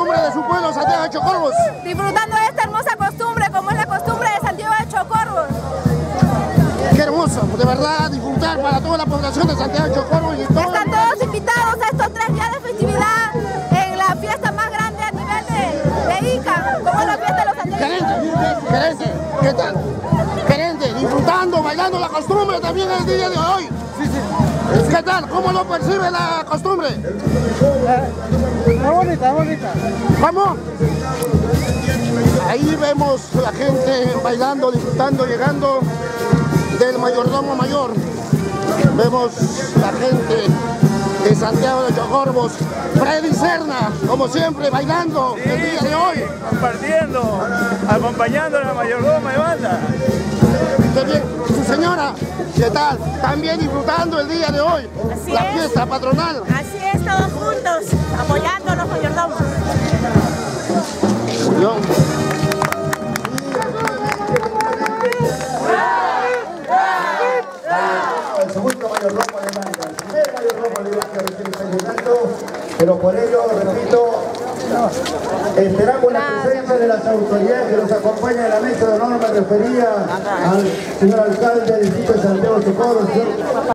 costumbre de su pueblo, Santiago de Chocorvos. Disfrutando de esta hermosa costumbre, como es la costumbre de Santiago de Chocorvos. Qué hermoso, de verdad, disfrutar para toda la población de Santiago de Chocorvos y todo. Están todos invitados a estos 3 días de festividad en la fiesta más grande a nivel de Ica, como es la fiesta de los santiagueños. Gerente, ¿qué tal? Gerente, disfrutando, bailando la costumbre también el día de hoy. Sí. ¿Qué tal? ¿Cómo lo percibe la costumbre? Está bonita, bonita. ¿Cómo? Ahí vemos la gente bailando, disfrutando, llegando del mayordomo mayor. Vemos la gente de Santiago de Chocorvos, Freddy Serna, como siempre, bailando el día de hoy. Compartiendo, acompañando a la mayordoma de banda. Qué bien. Su señora, ¿qué tal? También disfrutando el día de hoy, Así la es. fiesta patronal. Así es, todos juntos, apoyando a los mayordomos. El segundo mayordomo de Manta, el primer mayordomo de Manta que recién está llegando, pero por ello, repito, esperamos la presencia de las autoridades que nos acompañan en la mesa de honor. Me refería al señor alcalde del distrito de Santiago de Chocorvos,